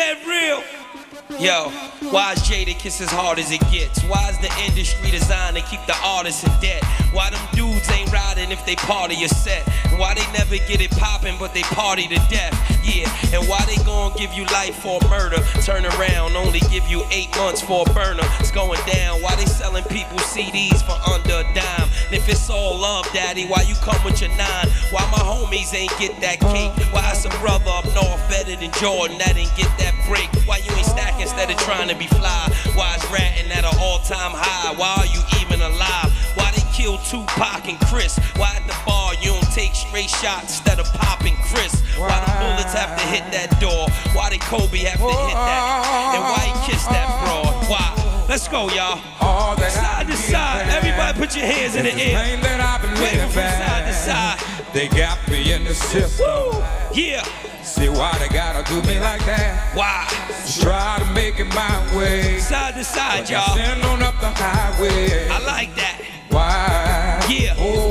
Dead real. Yo, why is Jadakiss as hard as it gets? Why is the industry designed to keep the artists in debt? Why them dudes ain't riding if they part of your set? And why they never get it poppin' but they party to death? Yeah, and why they gon' give you life for murder? Turn around, only give you 8 months for a burner. It's going down. Why they selling people CDs for under a dime? And if it's all love, daddy, why you come with your 9? Why my homies ain't get that cake? Why it's a brother up north better than Jordan that ain't get that break? Why you ain't stacking instead of trying to be fly? Why is ratting at an all-time high? Why are you even alive? Why they kill Tupac and Chris? Why at the bar you don't take straight shots instead of popping Chris? Why the bullets have to hit that door? Why did Kobe have to hit that? And why he kissed that broad? Why? Let's go, y'all. Side to side. Everybody put your hands in the air. Wave from side to side. They got me in the system. Woo! Yeah. See why they gotta do me like that? Why? Try to make it my way. Side to side, y'all. Send on up the highway. I like that. Why? Yeah. Oh,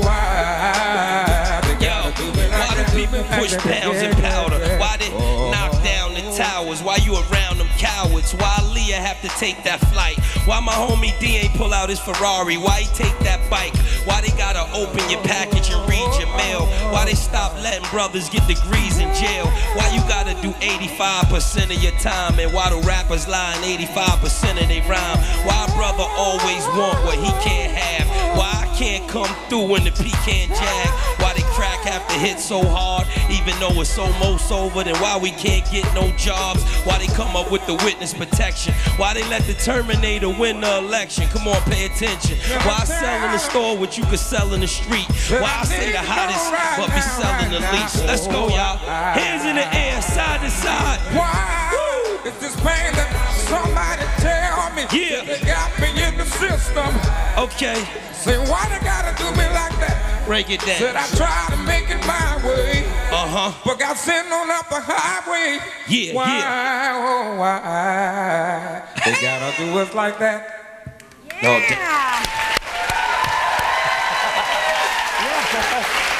why? They gotta do me like why do people push pounds and powder? Why they knock down the towers? Why you around them cowards? Why Leah have to take that flight? Why my homie D ain't pull out his Ferrari? Why he take that bike? Why they gotta open your package and read your mail? Why they stop letting brothers get degrees in jail? Why you gotta do 85% of your time? And why the rappers lying 85% of they rhyme? Why a brother always want what he can't have? Why I can't come through when the pecan jag? Why they crack have to hit so hard even though it's almost over? Then why we can't get no jobs? Why they come up with the witness protection? Why they let the Terminator win the election? Come on, pay attention. Why I sell in the store what you could sell in the street? Why I say the hottest but be selling the least? Let's go, y'all. Hands in the air, side to side. Why? It's this pain that somebody tell me. Yeah. They got me in the system. Okay. Say why they gotta do me like that? Break it down. Said I try to make it my way. Uh-huh. But got sent on up the highway. Yeah, why, yeah. Oh, why? They gotta do us like that? Yeah. No,